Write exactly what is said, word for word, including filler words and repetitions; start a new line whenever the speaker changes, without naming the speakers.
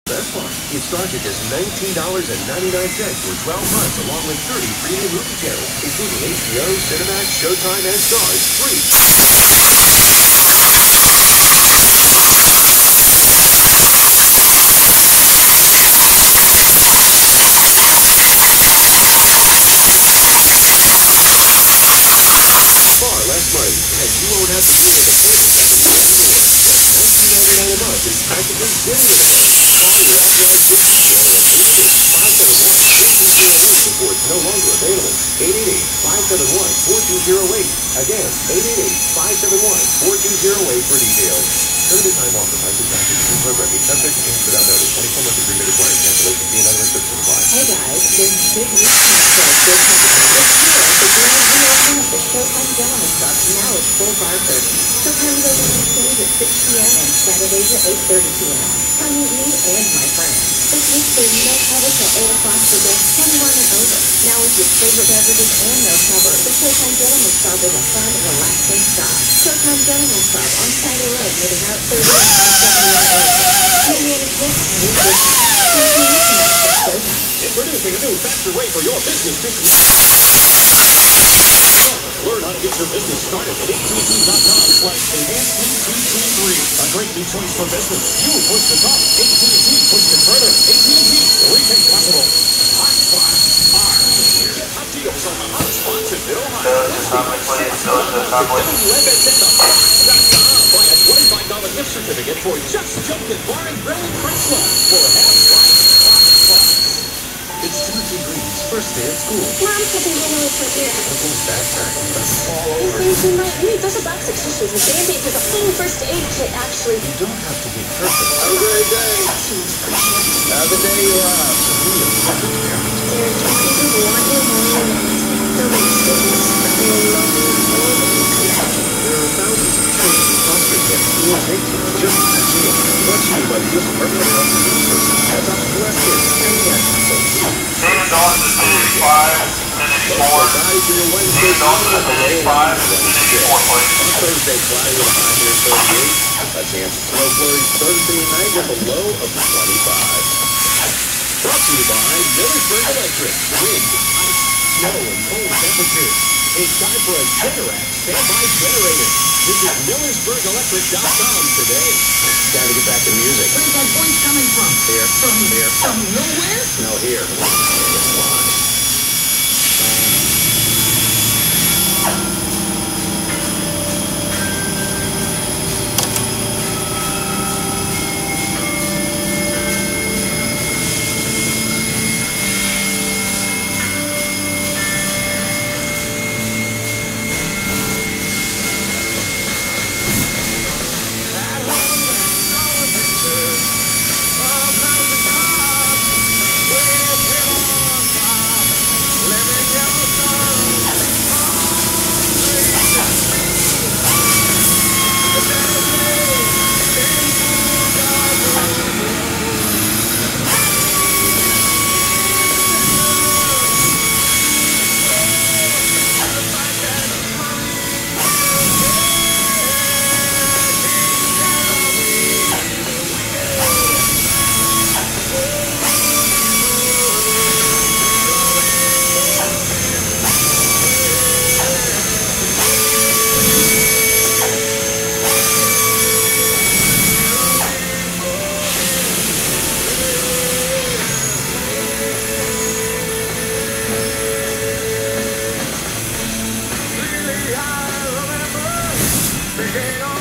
Best part, it starts at just nineteen dollars and ninety-nine cents for twelve months, along with thirty premium movie channels, including H B O, Cinemax, Showtime, and Stars, free. Far less money, and you won't have to deal with the cable company anymore. Just nineteen ninety-nine a month is practically zero a day. Call your authorized distributor at eight eight eight, five seven one, four two zero eight before it's no longer available. eight eight eight, five seven one, four two zero eight. Again, eight eight eight, five seven one, four two zero eight for details. Limited time offer, prices, taxes, and programming subject to change without notice. twenty-four month agreement required. Cancellation fee and other restrictions apply.
Hey guys, there's big news for good company. This year, the grand reopening of the Showtime Gentleman's Club now is full bar service. Showtime goes on weekdays at six p m and Saturdays at eight thirty p m Come meet me and my friends. This week there's no cover till eight o'clock for guests twenty-one and over. Now with your favorite beverages and no cover, the Showtime Gentleman's Club is a fun, relaxing stop. Showtime Gentleman's Club on Cider Road near the Route thirty and five seventy-one area. New management, new business.
Introducing a new, faster way for your business to learn how to get your business started at A T and T dot com slash enhanced T T three. A great new choice for business. You push the top. A T and T push it further. A T and T, rethink possible. Hotspots are. Get hot deals on the hotspots in Mid-Ohio.
Go to Subway, please. Go to Subway.
W F S N dot com. Buy a twenty-five dollar gift certificate for Just Junkin' Bar and Grill in Crenshaw for half price. Hotspots. It's Timothy Green's first day at school.
Mom's helping me with her ear.
The whole backpack is all over.
Things we might need. There's a box of tissues, a Band-Aid, there's a full first aid kit, actually.
You don't have to be perfect. Have a great day. Have the day you have. Be a perfect parent.
There are two people who want you more than anything. They'll make statements, but they will love you more than you could ever.
There are thousands of trained and foster care who will take you just as you are. Brought to you by the U S Department of Health and Human Services. As of last year, and the action so
David Dawson is eighty-five, Infinity four. David Dawson is eighty-five, Infinity four, please.
On Thursday, cloudy with a high near thirty-eight. A chance of snow flurries Thursday night with a low of twenty-five. Brought to you by Millersburg Electric. Wind, ice, snow, and cold temperatures. It's time for a Generac standby generator. Visit Millersburg Electric dot com today. Time to get back to music.
Where's that voice coming from?
Here.
From
here.
From nowhere?
No, here. It's live.
Begin